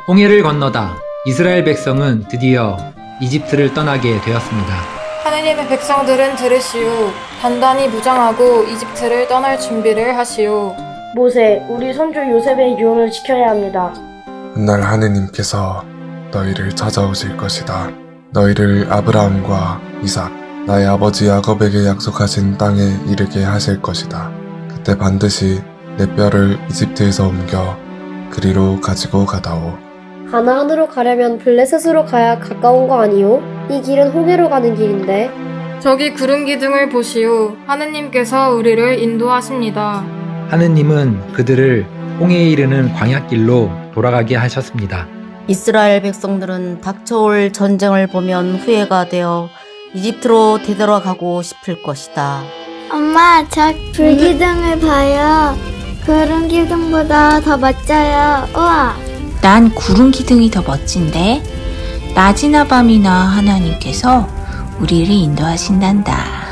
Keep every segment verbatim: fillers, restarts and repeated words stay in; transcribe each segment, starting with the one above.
홍해를 건너다 이스라엘 백성은 드디어 이집트를 떠나게 되었습니다. 하느님의 백성들은 들으시오. 단단히 무장하고 이집트를 떠날 준비를 하시오. 모세, 우리 손주 요셉의 유언을 지켜야 합니다. 훗날 하느님께서 너희를 찾아오실 것이다. 너희를 아브라함과 이삭, 나의 아버지 야곱에게 약속하신 땅에 이르게 하실 것이다. 그때 반드시 내 뼈를 이집트에서 옮겨 그리로 가지고 가다오. 가나안으로 가려면 블레셋으로 가야 가까운 거 아니오? 이 길은 홍해로 가는 길인데. 저기 구름 기둥을 보시오. 하느님께서 우리를 인도하십니다. 하느님은 그들을 홍해에 이르는 광야길로 돌아가게 하셨습니다. 이스라엘 백성들은 닥쳐올 전쟁을 보면 후회가 되어 이집트로 되돌아가고 싶을 것이다. 엄마, 저 불기둥을 봐요. 구름 기둥보다 더 멋져요. 우와. 난 구름 기둥이 더 멋진데? 낮이나 밤이나 하나님께서 우리를 인도하신단다.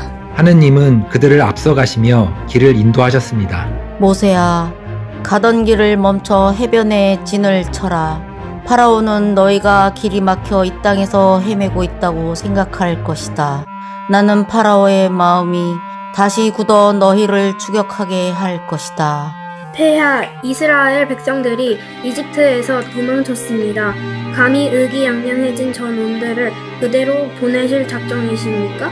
하느님은 그들을 앞서가시며 길을 인도하셨습니다. 모세야, 가던 길을 멈춰 해변에 진을 쳐라. 파라오는 너희가 길이 막혀 이 땅에서 헤매고 있다고 생각할 것이다. 나는 파라오의 마음이 다시 굳어 너희를 추격하게 할 것이다. 폐하, 이스라엘 백성들이 이집트에서 도망쳤습니다. 감히 의기양양해진 저 놈들을 그대로 보내실 작정이십니까?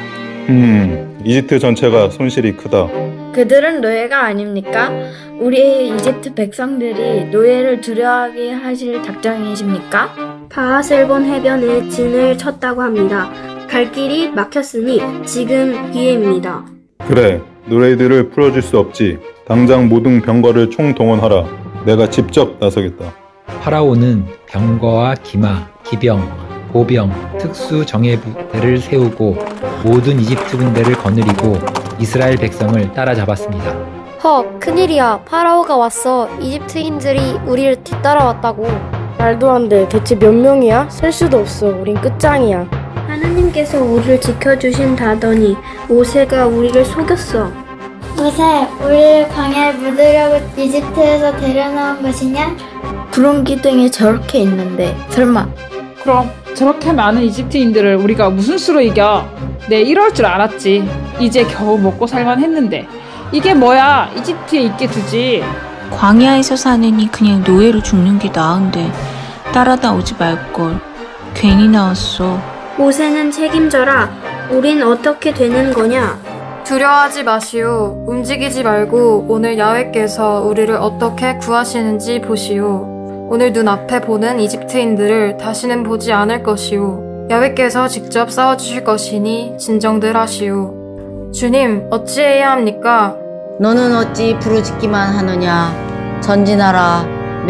음, 이집트 전체가 손실이 크다. 그들은 노예가 아닙니까? 우리의 이집트 백성들이 노예를 두려워하게 하실 작정이십니까? 바하셀본 해변에 진을 쳤다고 합니다. 갈 길이 막혔으니 지금 기회입니다. 그래, 노예들을 풀어줄 수 없지. 당장 모든 병거를 총동원하라. 내가 직접 나서겠다. 파라오는 병거와 기마, 기병, 보병, 특수 정예부대를 세우고 모든 이집트 군대를 거느리고 이스라엘 백성을 따라잡았습니다. 헉, 큰일이야. 파라오가 왔어. 이집트인들이 우리를 뒤따라왔다고. 말도 안 돼. 대체 몇 명이야? 셀 수도 없어. 우린 끝장이야. 하느님께서 우리를 지켜주신다더니 모세가 우리를 속였어. 모세, 우리를 광야에 묻으려고 이집트에서 데려나온 것이냐? 구름 기둥이 저렇게 있는데 설마. 그럼 저렇게 많은 이집트인들을 우리가 무슨 수로 이겨? 내 이럴 줄 알았지. 이제 겨우 먹고 살만 했는데 이게 뭐야? 이집트에 있게 두지. 광야에서 사느니 그냥 노예로 죽는 게 나은데 따라나오지 말걸. 괜히 나왔어. 모세는 책임져라. 우린 어떻게 되는 거냐? 두려워하지 마시오. 움직이지 말고 오늘 야훼께서 우리를 어떻게 구하시는지 보시오. 오늘 눈앞에 보는 이집트인들을 다시는 보지 않을 것이오. 야훼께서 직접 싸워주실 것이니 진정들 하시오. 주님, 어찌해야 합니까? 너는 어찌 부르짖기만 하느냐. 전진하라,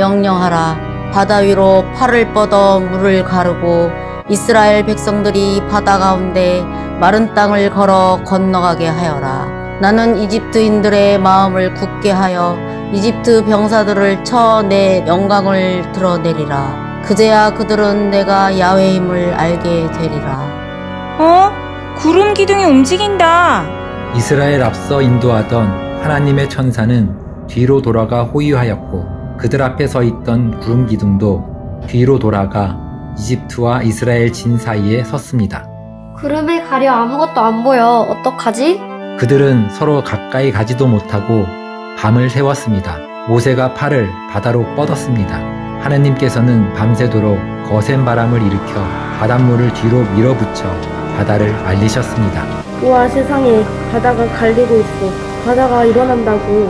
명령하라. 바다 위로 팔을 뻗어 물을 가르고 이스라엘 백성들이 바다 가운데 마른 땅을 걸어 건너가게 하여라. 나는 이집트인들의 마음을 굳게 하여 이집트 병사들을 쳐 내 영광을 드러내리라. 그제야 그들은 내가 야훼임을 알게 되리라. 어? 구름 기둥이 움직인다. 이스라엘 앞서 인도하던 하나님의 천사는 뒤로 돌아가 호위하였고 그들 앞에 서 있던 구름 기둥도 뒤로 돌아가 이집트와 이스라엘 진 사이에 섰습니다. 구름을 가려 아무것도 안 보여. 어떡하지? 그들은 서로 가까이 가지도 못하고 밤을 새웠습니다. 모세가 팔을 바다로 뻗었습니다. 하느님께서는 밤새도록 거센 바람을 일으켜 바닷물을 뒤로 밀어붙여 바다를 말리셨습니다. 우와, 세상에. 바다가 갈리고 있어. 바다가 일어난다고.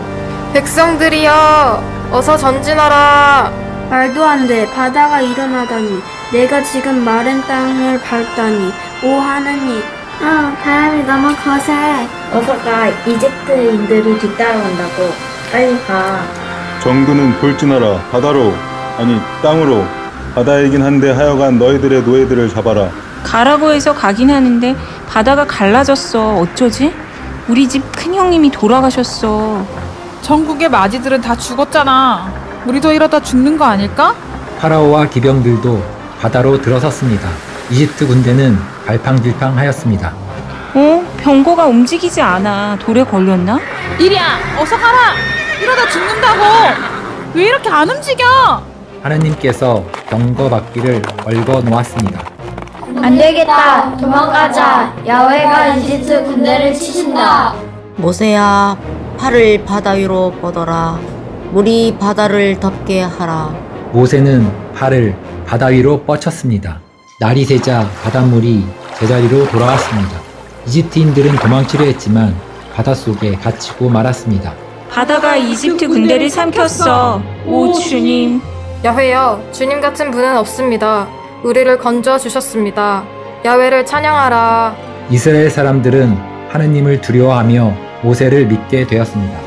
백성들이여, 어서 전진하라. 말도 안 돼. 바다가 일어나다니. 내가 지금 마른 땅을 밟다니. 오 하느님. 어, 바람이 너무 거세. 어서 가. 이집트인들이 뒤따라온다고. 빨리 가. 정그는 돌진하라. 바다로, 아니 땅으로. 바다이긴 한데 하여간 너희들의 노예들을 잡아라. 가라고 해서 가긴 하는데 바다가 갈라졌어. 어쩌지? 우리 집 큰형님이 돌아가셨어. 전국의 마지들은 다 죽었잖아. 우리도 이러다 죽는 거 아닐까? 파라오와 기병들도 바다로 들어섰습니다. 이집트 군대는 갈팡질팡 하였습니다. 어? 병거가 움직이지 않아. 돌에 걸렸나? 이리야, 어서 가라. 이러다 죽는다고. 왜 이렇게 안 움직여? 하느님께서 경고받기를 얽어 놓았습니다. 안 되겠다. 도망가자. 야훼가 이집트 군대를 치신다. 모세야, 팔을 바다 위로 뻗어라. 물이 바다를 덮게 하라. 모세는 팔을 바다 위로 뻗쳤습니다. 날이 새자 바닷물이 제자리로 돌아왔습니다. 이집트인들은 도망치려 했지만 바닷속에 갇히고 말았습니다. 바다가 이집트 군대를 삼켰어. 오 주님. 야훼여, 주님 같은 분은 없습니다. 우리를 건져 주셨습니다. 야훼를 찬양하라. 이스라엘 사람들은 하느님을 두려워하며 모세를 믿게 되었습니다.